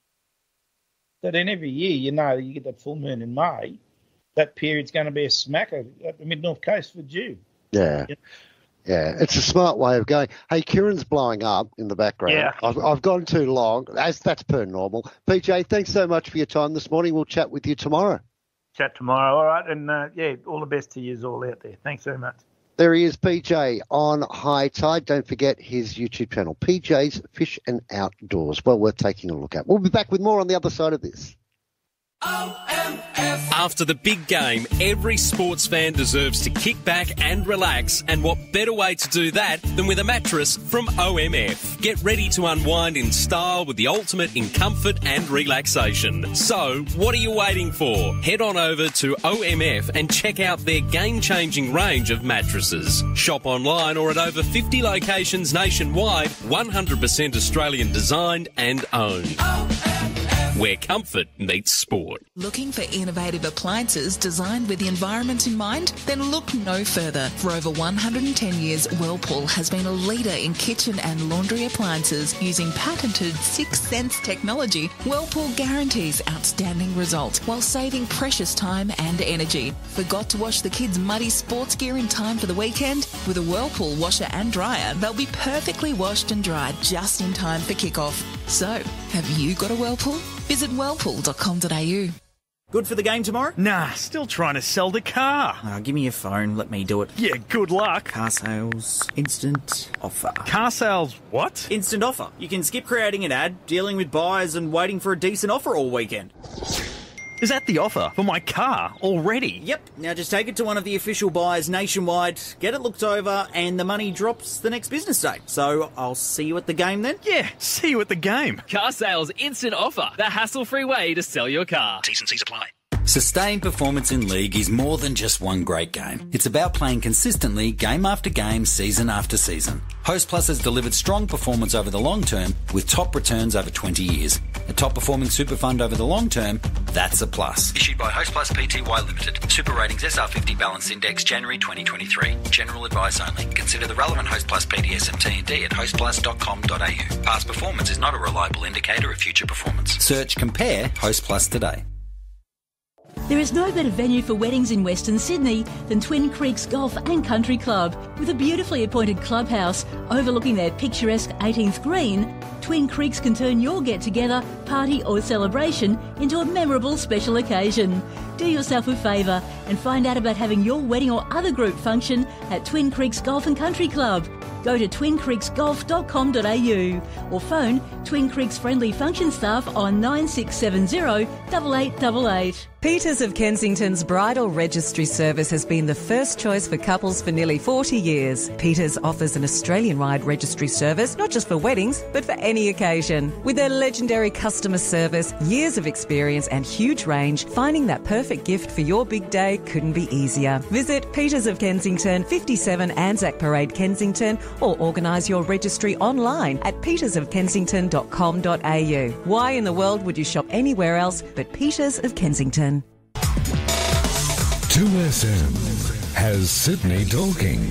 So then every year, you know, you get that full moon in May, that period's going to be a smacker at the Mid-North Coast for Jew. Yeah. You know? Yeah, it's a smart way of going. Hey, Kieran's blowing up in the background. Yeah. I've, I've gone too long. As that's per normal. P J, thanks so much for your time this morning. We'll chat with you tomorrow. Chat tomorrow, all right? And, uh, yeah, all the best to you all out there. Thanks very much. There he is, P J on High Tide. Don't forget his YouTube channel, P J's Fish and Outdoors. Well worth taking a look at. We'll be back with more on the other side of this. After the big game, every sports fan deserves to kick back and relax, and what better way to do that than with a mattress from O M F. Get ready to unwind in style with the ultimate in comfort and relaxation. So, what are you waiting for? Head on over to O M F and check out their game-changing range of mattresses. Shop online or at over fifty locations nationwide, one hundred percent Australian designed and owned. Where comfort meets sport. Looking for innovative appliances designed with the environment in mind? Then look no further. For over one hundred ten years, Whirlpool has been a leader in kitchen and laundry appliances using patented Sixth Sense technology. Whirlpool guarantees outstanding results while saving precious time and energy. Forgot to wash the kids' muddy sports gear in time for the weekend? With a Whirlpool washer and dryer, they'll be perfectly washed and dried just in time for kickoff. So, have you got a Whirlpool? Visit whirlpool dot com dot a u. Good for the game tomorrow? Nah, still trying to sell the car. Oh, give me your phone, let me do it. Yeah, good luck. Car sales, instant offer. Car sales what? Instant offer. You can skip creating an ad, dealing with buyers and waiting for a decent offer all weekend. Is that the offer for my car already? Yep. Now just take it to one of the official buyers nationwide, get it looked over, and the money drops the next business day. So I'll see you at the game then? Yeah, see you at the game. Car sales instant offer. The hassle-free way to sell your car. T's and C's apply. Sustained performance in league is more than just one great game. It's about playing consistently, game after game, season after season. Host Plus has delivered strong performance over the long term with top returns over twenty years. A top performing super fund over the long term, that's a plus. Issued by Host Plus Pty Limited. Super Ratings S R fifty Balance Index January twenty twenty-three. General advice only. Consider the relevant Host Plus P D S M T and D at host plus dot com dot a u. Past performance is not a reliable indicator of future performance. Search Compare Host Plus today. There is no better venue for weddings in Western Sydney than Twin Creeks Golf and Country Club. With a beautifully appointed clubhouse overlooking their picturesque eighteenth green, Twin Creeks can turn your get-together, party or celebration into a memorable special occasion. Do yourself a favour and find out about having your wedding or other group function at Twin Creeks Golf and Country Club. Go to twin creeks golf dot com dot a u or phone Twin Creeks friendly function staff on nine six seven zero, eight eight eight eight. Peters of Kensington's bridal registry service has been the first choice for couples for nearly forty years. Peters offers an Australian-wide registry service, not just for weddings, but for any occasion. With their legendary customer service, years of experience and huge range, finding that perfect gift for your big day couldn't be easier. Visit Peters of Kensington, fifty-seven Anzac Parade, Kensington, or organise your registry online at peters of kensington dot com dot a u. Why in the world would you shop anywhere else but Peters of Kensington? two S M has Sydney talking.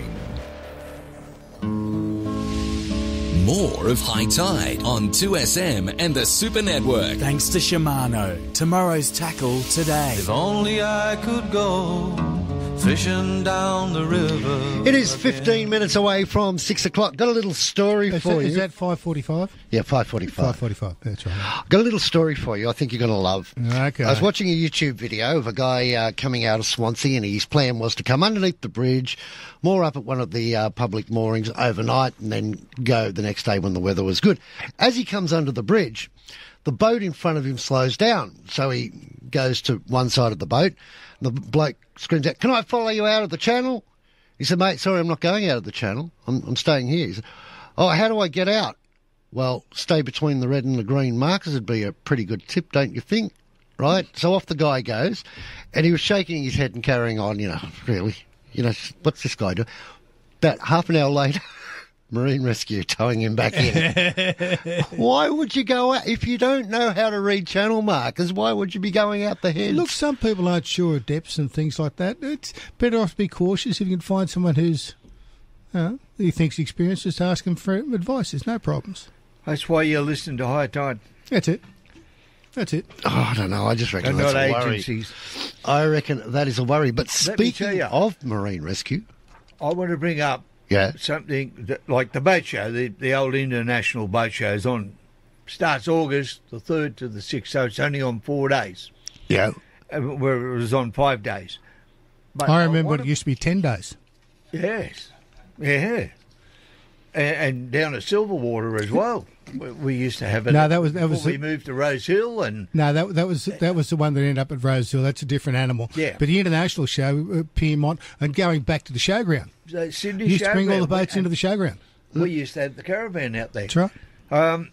More of High Tide on two S M and the Super Network. Thanks to Shimano. Tomorrow's tackle today. If only I could go fishing down the river. It is fifteen minutes away from six o'clock. Got a little story is for that, you. Is that five forty-five? Yeah, five forty-five. five forty-five, that's right. Got a little story for you I think you're going to love. Okay. I was watching a YouTube video of a guy uh, coming out of Swansea, and his plan was to come underneath the bridge, moor up at one of the uh, public moorings overnight, and then go the next day when the weather was good. As he comes under the bridge, the boat in front of him slows down, so he goes to one side of the boat. The bloke screams out, "Can I follow you out of the channel?" He said, "Mate, sorry, I'm not going out of the channel. I'm, I'm staying here." He said, "Oh, how do I get out?" "Well, stay between the red and the green markers would be a pretty good tip, don't you think?" Right? So off the guy goes, and he was shaking his head and carrying on, you know, really, you know, what's this guy doing? About half an hour later, Marine Rescue towing him back in. Why would you go out? If you don't know how to read channel markers, why would you be going out the heads? Look, some people aren't sure of depths and things like that. It's better off to be cautious if you can find someone who's, uh, he thinks experienced, just ask him for advice. There's no problems. That's why you're listening to High Tide. That's it. That's it. Oh, I don't know. I just reckon and that's not a agencies. worry. I reckon that is a worry. But Let me tell speaking you, of Marine Rescue, I want to bring up yeah. something that, like the boat show, the, the old international boat show is on, starts August the third to the sixth, so it's only on four days. Yeah. Uh, Where it was on five days. But I remember I it used to be ten days. Yes. Yeah. And, and down at Silverwater as well. We, we used to have it. No, that was that was. We moved to Rose Hill, and no, that that was that was the one that ended up at Rose Hill. That's a different animal. Yeah. But the international show, uh, Piermont, and going back to the showground. So Sydney You used to bring all Showground, the boats we- into the showground. We used to have the caravan out there. That's right. Um,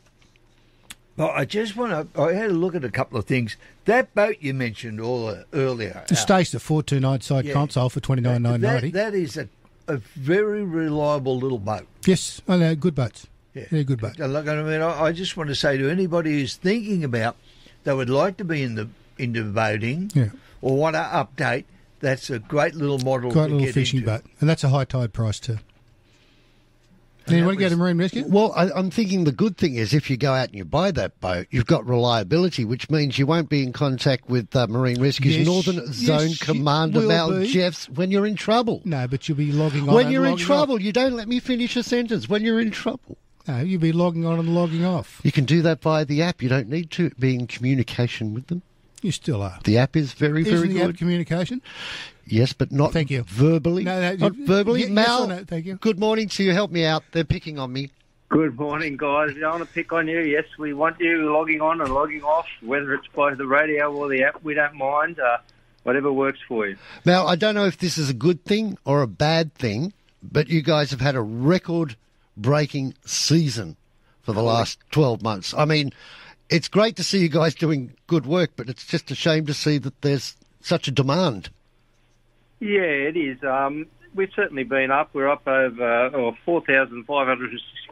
but I just want to. I had a look at a couple of things. That boat you mentioned all, uh, earlier. The Stacer four two nine side Yeah. console for twenty nine nine ninety. That, that is a, a very reliable little boat. Yes, I know, good boats. Yeah. They're good boats. Look, I mean, I I just want to say to anybody who's thinking about they would like to be in the into boating Yeah. or want to update, that's a great little model. Great to little get fishing into. boat, and that's a high tide price too. Do you want to go to Marine Rescue? Well, I, I'm thinking the good thing is if you go out and you buy that boat, you've got reliability, which means you won't be in contact with uh, Marine Rescue's Yes, Northern yes, Zone you Commander will Mal be. Jeffs when you're in trouble. No, but you'll be logging on. When and you're in logging trouble, off. you don't let me finish a sentence. When you're in trouble. No, you'll be logging on and logging off. You can do that via the app. You don't need to be in communication with them. You still are. The app is very, Isn't very the good. app communication? Yes, but not Thank you. verbally. No, no, not you- verbally. ye- yes Mal, or no? Thank you. good morning to you. Help me out. They're picking on me. Good morning, guys. We don't want to pick on you. Yes, we want you logging on and logging off, whether it's by the radio or the app. We don't mind. Uh, whatever works for you. Now, I don't know if this is a good thing or a bad thing, but you guys have had a record-breaking season for the last twelve months. I mean, it's great to see you guys doing good work, but it's just a shame to see that there's such a demand. Yeah, it is. Um, we've certainly been up. We're up over oh, four thousand five hundred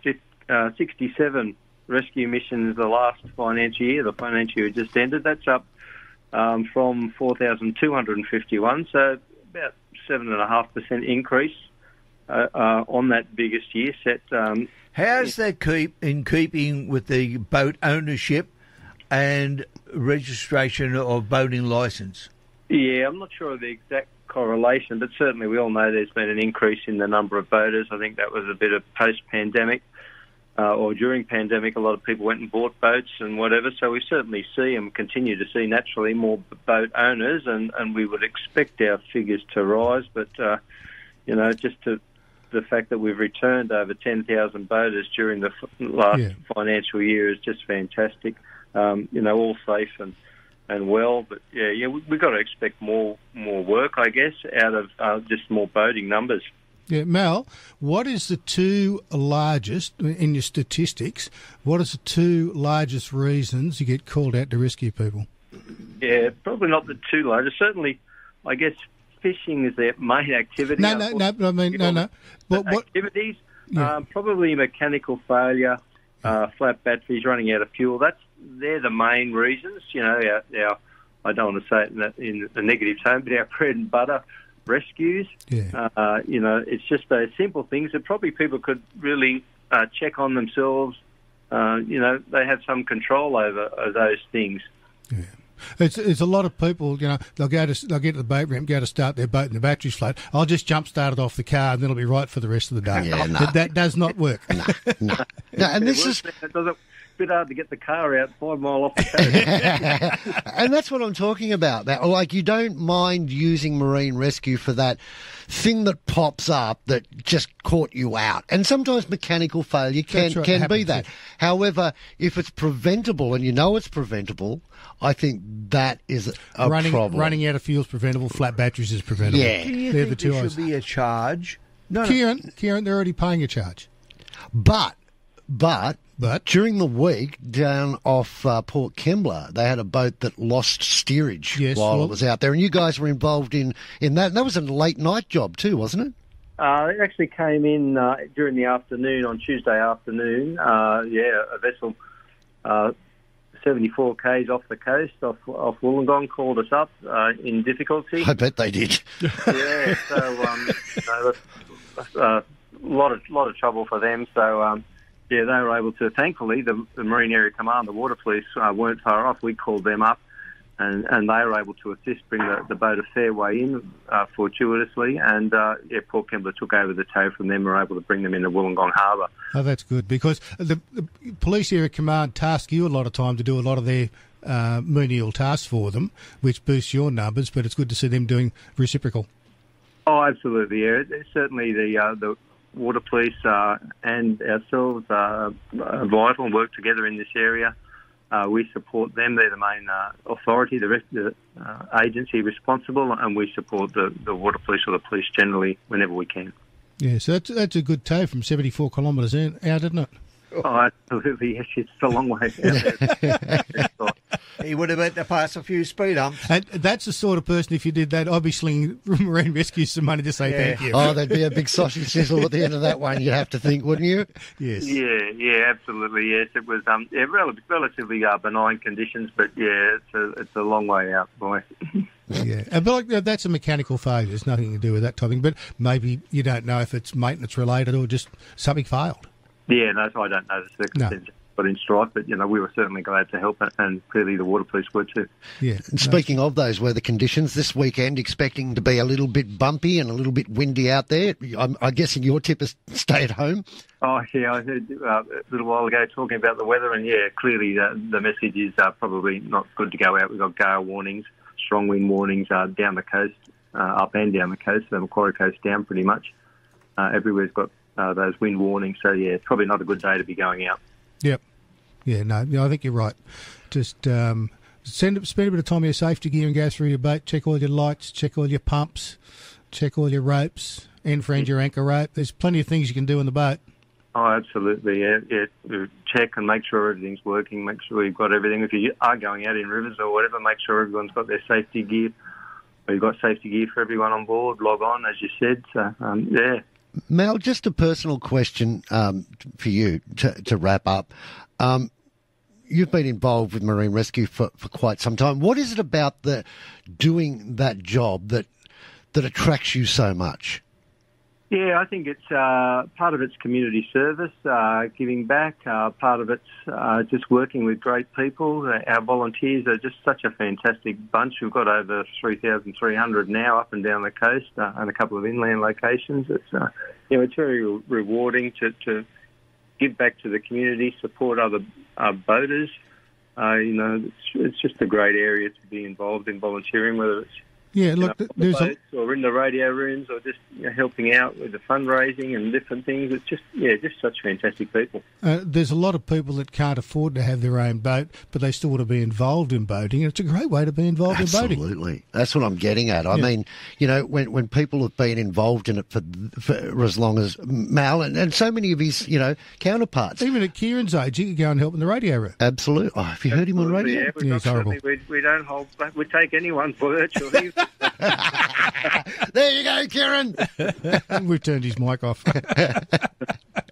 sixty-seven rescue missions the last financial year, the financial year just ended. That's up um, from four thousand two hundred fifty-one, so about seven point five percent increase uh, uh, on that biggest year set. Um, How's that keep in keeping with the boat ownership and registration of boating licence? Yeah, I'm not sure of the exact correlation, but certainly we all know there's been an increase in the number of boaters. I think that was a bit of post-pandemic uh, or during pandemic. A lot of people went and bought boats and whatever, so we certainly see and continue to see naturally more boat owners, and, and we would expect our figures to rise, but, uh, you know, just to the fact that we've returned over ten thousand boaters during the f- last Yeah. financial year is just fantastic. Um, you know, all safe and, and well, but yeah, yeah, we, we've got to expect more more work, I guess, out of uh, just more boating numbers. Yeah, Mel, what is the two largest, in your statistics, what is the two largest reasons you get called out to rescue people? Yeah, probably not the two largest. Certainly, I guess fishing is their main activity. No, no, no, but I mean, no, no. But what, activities, Yeah. Um, probably mechanical failure, uh, flat batteries, running out of fuel. That's they're the main reasons. You know, our, our I don't want to say it in a, in a negative tone, but our bread and butter rescues. Yeah. Uh, you know, it's just those simple things that probably people could really uh, check on themselves. Uh, you know, they have some control over, over those things. Yeah. It's, it's a lot of people, you know, they'll go to they'll get to the boat ramp, go to start their boat and the battery's flat. I'll just jump start it off the car and then it'll be right for the rest of the day. Yeah, no. that, that does not work. no, no. no, and this is it doesn't. A bit hard to get the car out five mile off the coast. And that's what I'm talking about. That, like, you don't mind using marine rescue for that thing that pops up that just caught you out. And sometimes mechanical failure can, right, can be happens, that. yeah. However, if it's preventable and you know it's preventable, I think that is a running, problem. Running out of fuel is preventable, flat batteries is preventable. Yeah. Do you They're think the two there eyes. should be a charge? No, Kieran, no. Kieran, they're already paying a charge. But, but, But during the week down off uh, Port Kembla, they had a boat that lost steerage Yes, while well- it was out there, and you guys were involved in, in that. And that was a late night job too, wasn't it? Uh, it actually came in uh, during the afternoon, on Tuesday afternoon. Uh, yeah, a vessel uh, seventy-four kays off the coast, off, off Wollongong, called us up uh, in difficulty. I bet they did. Yeah, so um, you know, that's a lot of lot of trouble for them. So um, yeah, they were able to. Thankfully, the, the Marine Area Command, the Water Police, uh, weren't far off. We called them up, and, and they were able to assist, bring the, the boat a fair way in, uh, fortuitously, and uh, yeah, Port Kembla took over the tow from them. We were able to bring them into Wollongong Harbour. Oh, that's good, because the, the Police Area Command task you a lot of time to do a lot of their uh, menial tasks for them, which boosts your numbers, but it's good to see them doing reciprocal. Oh, absolutely, yeah. It's certainly the uh, the Water Police uh, and ourselves uh, are vital and work together in this area. Uh, we support them. They're the main uh, authority, the rest of the uh, agency responsible, and we support the, the Water Police or the police generally whenever we can. Yeah, so that's that's a good tow from seventy-four kilometres out, isn't it? Oh, absolutely, yes. It's a long way out there. He would have had to pass a few speed humps. And that's the sort of person, if you did that, I'd be slinging Marine Rescue some money to say Yeah. thank you. Oh, there'd be a big sausage sizzle at the end of that one, you'd have to think, wouldn't you? Yes. Yeah, yeah, absolutely, yes. It was um, yeah, rel- relatively uh, benign conditions, but yeah, it's a, it's a long way out, boy. Yeah, and but like, that's a mechanical failure. There's nothing to do with that type of thing. But maybe you don't know if it's maintenance related or just something failed. Yeah, no, so I don't know the circumstances but in strife, but, you know, we were certainly glad to help, and clearly the Water Police were too. Yeah. And speaking of those weather conditions, this weekend expecting to be a little bit bumpy and a little bit windy out there. I'm, I'm guessing your tip is stay at home. Oh, yeah, I heard uh, a little while ago talking about the weather, and, yeah, clearly the, the message is uh, probably not good to go out. We've got gale warnings, strong wind warnings uh, down the coast, uh, up and down the coast, the Macquarie Coast down pretty much. Uh, everywhere's got uh, those wind warnings, so, yeah, it's probably not a good day to be going out. Yep. Yeah, no, no, I think you're right. Just um, send, spend a bit of time in your safety gear and go through your boat, check all your lights, check all your pumps, check all your ropes, end friend your anchor rope. There's plenty of things you can do in the boat. Oh, absolutely, yeah. yeah. Check and make sure everything's working, make sure you've got everything. If you are going out in rivers or whatever, make sure everyone's got their safety gear, or you've got safety gear for everyone on board, log on, as you said. So, um, yeah. Mel, just a personal question um, for you to, to wrap up. Um, you've been involved with Marine Rescue for, for quite some time. What is it about the doing that job that that attracts you so much? Yeah, I think it's uh, part of it's community service, uh, giving back. Uh, part of it's uh, just working with great people. Our volunteers are just such a fantastic bunch. We've got over three thousand three hundred now up and down the coast, uh, and a couple of inland locations. It's uh, you know, it's very re- rewarding to, to give back to the community, support other uh, boaters. Uh, you know, it's, it's just a great area to be involved in volunteering, whether it's Yeah, look, you know, there's boats or in the radio rooms, or just you know, helping out with the fundraising and different things. It's just, yeah, just such fantastic people. Uh, there's a lot of people that can't afford to have their own boat, but they still want to be involved in boating, and it's a great way to be involved Absolutely. in boating. Absolutely. That's what I'm getting at. I Yeah. mean, you know, when, when people have been involved in it for, for as long as Mal and, and so many of his, you know, counterparts. Even at Kieran's age, you could go and help in the radio room. Absolutely. Oh, have you heard him on radio? Yeah, we've Yeah, got it's horrible. certainly- We, we don't hold back. We take anyone virtually. There you go, Kieran. We've turned his mic off.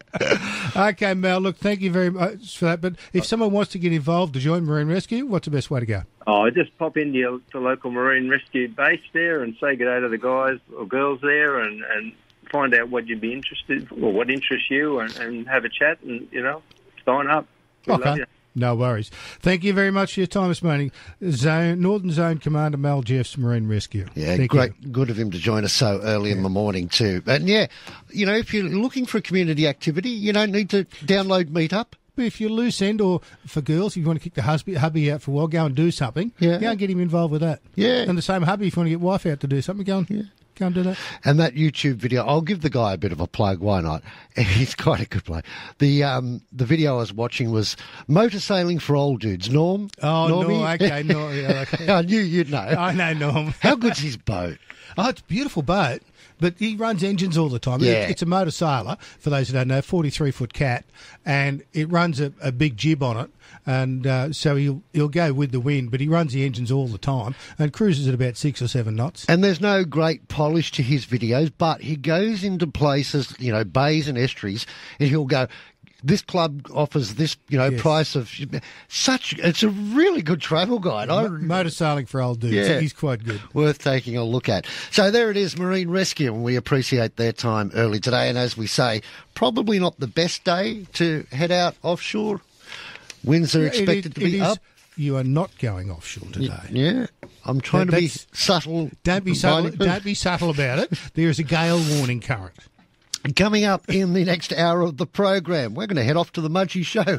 Okay, Mel, look, thank you very much for that. But if someone wants to get involved to join Marine Rescue, what's the best way to go? Oh, just pop into your the local Marine Rescue base there and say good day to the guys or girls there and, and find out what you'd be interested or what interests you and, and have a chat and, you know, sign up. We love Okay. you. No worries. Thank you very much for your time this morning. Zone Northern Zone Commander Mel Jeffs, Marine Rescue. Yeah, Thank great. you. Good of him to join us so early in the morning too. And yeah, you know, if you're looking for a community activity, you don't need to download Meetup. But if you're loose end or for girls, if you want to kick the husband, hubby out for a while, go and do something. Yeah. Go and get him involved with that. Yeah. And the same hubby, if you want to get wife out to do something, go and, yeah. go and do that. And that YouTube video, I'll give the guy a bit of a plug. Why not? He's quite a good bloke. The um the video I was watching was motor sailing for old dudes. Norm. Oh, Normie? no, okay, no, yeah, okay. I knew you'd know. I know Norm. How good's his boat? Oh, it's a beautiful boat, but he runs engines all the time. Yeah. It- It's a motor sailor, for those who don't know, forty-three foot cat, and it runs a, a big jib on it, and uh, so he'll he'll go with the wind, but he runs the engines all the time and cruises at about six or seven knots. And there's no great polish to his videos, but he goes into places, you know, bays and estuaries, and he'll go, this club offers this, you know, Yes. price of such. It's a really good travel guide. I, Mo- motor sailing for old dudes. Yeah. He's quite good. Worth taking a look at. So there it is, Marine Rescue, and we appreciate their time early today. And as we say, probably not the best day to head out offshore. Winds are Yeah, it expected is- to be it is- up. You are not going offshore today. Yeah, I'm trying That- to be that's- subtle. Don't be subtle. minded. Don't be subtle about it. There is a gale warning current. Coming up in the next hour of the program, we're going to head off to the Mudgee Show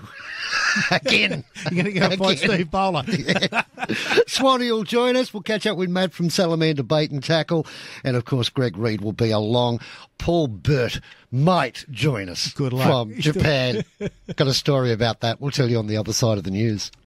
again. You're going to go and find Again. Steve Bowler. Yeah. Swanee will join us. We'll catch up with Matt from Salamander Bait and Tackle. And, of course, Greg Reid will be along. Paul Burt might join us Good luck. from Japan. Got a story about that. We'll tell you on the other side of the news.